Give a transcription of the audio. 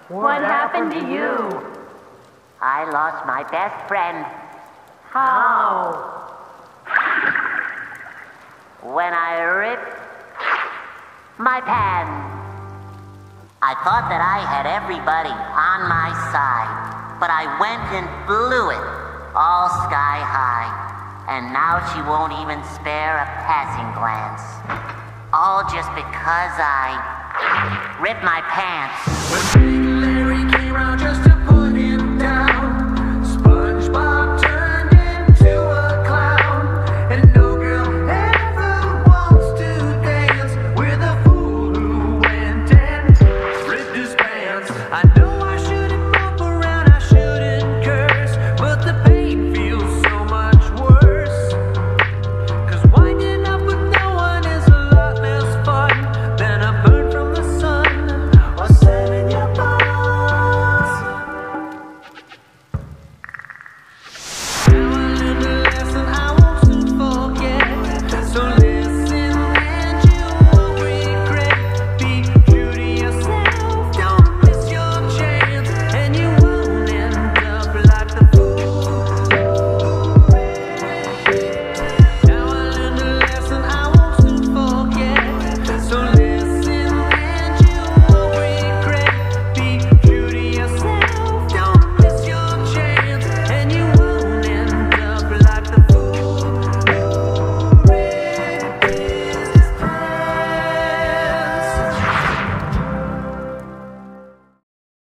What happened to you? I lost my best friend. How? When I ripped my pants. I thought that I had everybody on my side, but I went and blew it all sky high. And now she won't even spare a passing glance. All just because I ripped my pants. When Big Larry came round just to